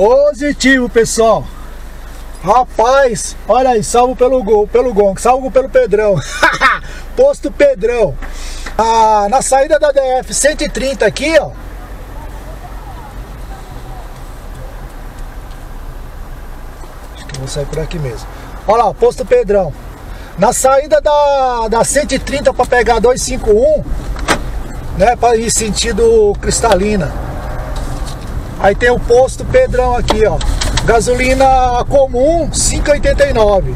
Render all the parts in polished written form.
Positivo, pessoal. Rapaz, olha aí, salvo pelo Gong, salvo pelo Pedrão. Posto Pedrão. Na saída da DF 130 aqui, ó. Acho que eu vou sair por aqui mesmo. Olha lá, posto Pedrão. Na saída da 130 para pegar 251, né, para ir sentido Cristalina. Aí tem o posto Pedrão aqui, ó. Gasolina comum, 5,89.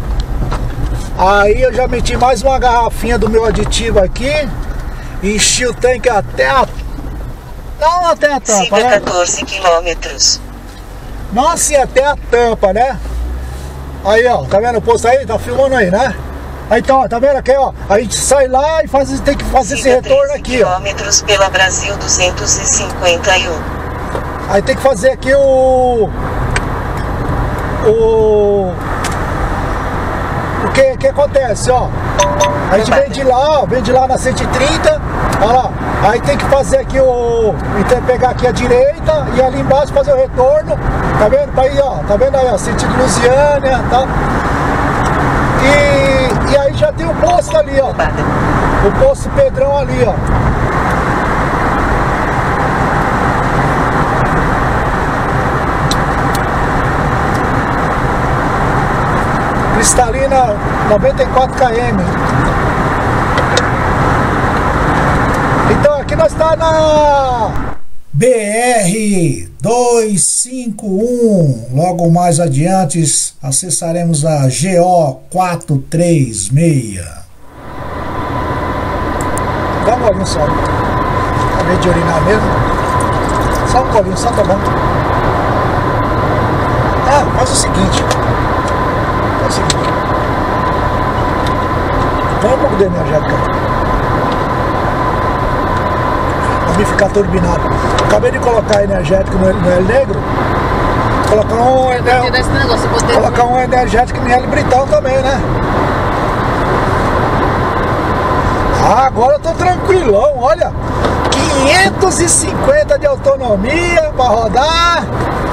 Aí eu já meti mais uma garrafinha do meu aditivo aqui. Enchi o tanque até a... Não até a tampa, siga, né? 14 quilômetros. Não assim, até a tampa, né? Aí, ó, tá vendo o posto aí? Tá filmando aí, né? Aí então, ó, tá vendo aqui, ó? A gente sai lá e tem que fazer esse retorno aqui, ó. Quilômetros pela Brasil 251. Aí tem que fazer aqui o que acontece, ó. A gente vem de lá na 130, ó lá. Aí tem que fazer aqui então pegar aqui a direita e ali embaixo fazer o retorno. Tá vendo? Pra aí, ó. Tá vendo aí, ó? Sentido Lusiânia, tá? E aí já tem o posto ali, ó. O posto Pedrão ali, ó. Cristalina 94 km. Então aqui nós está na BR 251. Logo mais adiante acessaremos a GO 436. Dá um golinho só. Acabei de urinar mesmo. Só um golinho, só tá bom. Faz o seguinte. Põe um pouco de energética. Pra mim ficar turbinado. Acabei de colocar energético no L Negro. Colocar um energético no L Britão também, né? Agora eu tô tranquilão, olha. 550 de autonomia pra rodar.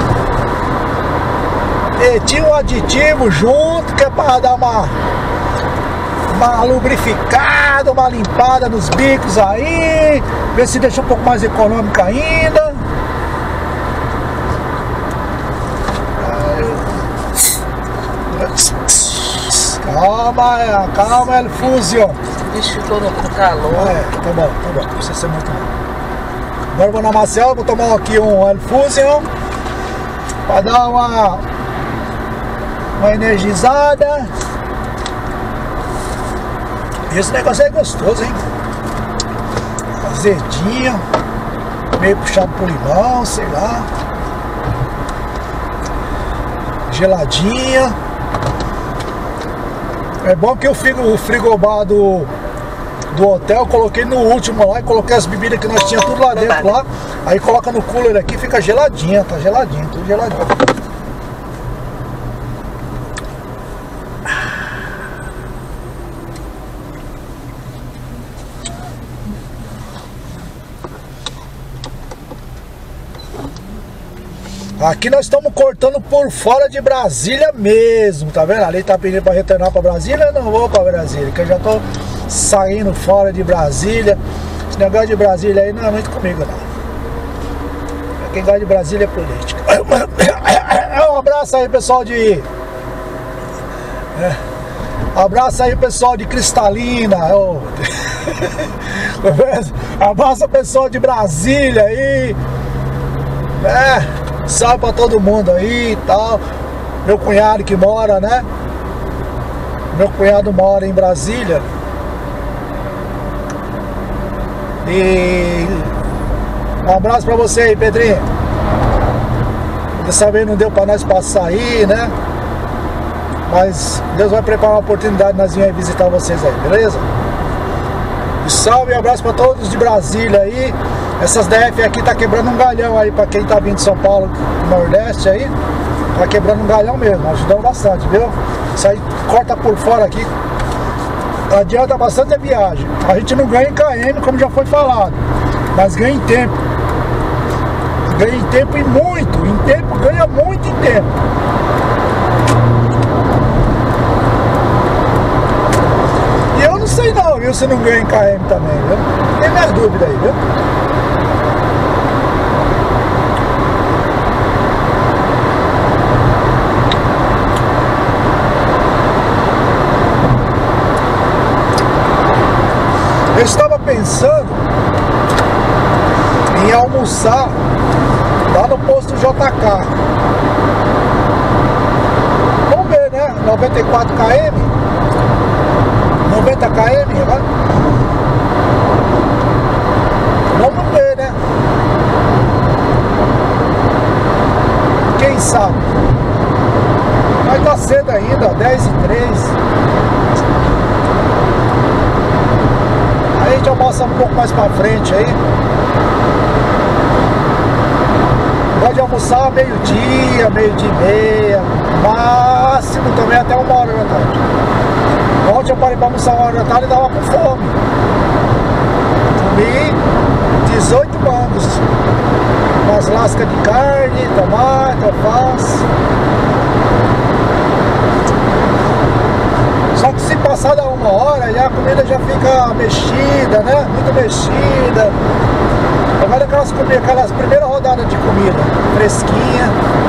Meti um aditivo junto, que é para dar uma lubrificada, uma limpada nos bicos aí, ver se deixa um pouco mais econômica ainda. Calma, El Fusion. Bicho, tô no calor. Tá bom, não precisa ser muito bom. Agora eu vou na Marcel, vou tomar aqui um El Fusion para dar uma energizada. Esse negócio é gostoso, hein? Azedinho, meio puxado por limão, sei lá. Geladinha. É bom que o frigobar do hotel eu coloquei no último lá e coloquei as bebidas que nós tínhamos tudo lá dentro lá. Aí coloca no cooler aqui, fica geladinha, tá geladinho, tudo geladinho. Aqui nós estamos cortando por fora de Brasília mesmo, tá vendo? Ali tá pedindo para retornar para Brasília, eu não vou para Brasília, que eu já tô saindo fora de Brasília. Esse negócio de Brasília aí não é muito comigo, não. Quem gosta de Brasília é política. Um abraço aí, pessoal de... Abraço aí, pessoal de Cristalina. Abraço, pessoal de Brasília aí. Salve pra todo mundo aí e tal. Meu cunhado que mora, né? Meu cunhado mora em Brasília. E um abraço pra você aí, Pedrinho. Dessa vez não deu pra nós passar aí, né? Mas Deus vai preparar uma oportunidade de nós vir aí visitar vocês aí, beleza? E salve e abraço pra todos de Brasília aí. Essas DF aqui tá quebrando um galhão aí pra quem tá vindo de São Paulo, Nordeste aí. Tá quebrando um galhão mesmo, ajudando bastante, viu? Isso aí corta por fora aqui, adianta bastante a viagem. A gente não ganha em KM, como já foi falado, mas ganha em tempo. Ganha em tempo e muito. Em tempo, ganha muito em tempo. E eu não sei não, viu? Se não ganha em KM também, viu? Tem minhas dúvidas aí, viu? Eu estava pensando em almoçar lá no posto JK. Vamos ver, né? 94 km, 90 km, né? Vamos ver, né? Quem sabe? Mas tá cedo ainda, 10h03. Aí a gente almoça um pouco mais pra frente aí. Pode almoçar meio-dia, meio-dia e meia. Máximo também até 1h da tarde. Ontem eu parei pra almoçar 1h da tarde e tava com fome. Comi 18 mangos. Umas lascas de carne, tomate, alface. Só que se passar da 1h, já a comida já fica mexida, né? Muito mexida. Agora aquelas primeiras rodadas de comida, fresquinha.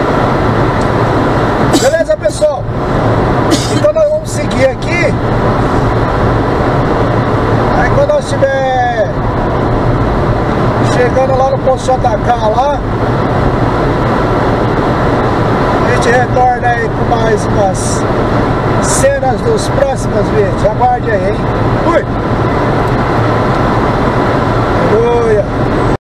Beleza, pessoal? Então nós vamos seguir aqui. Aí quando nós estiver chegando lá no posto JK lá, a gente retorna aí com mais umas cenas dos próximos vídeos. Aguarde aí, hein? Fui!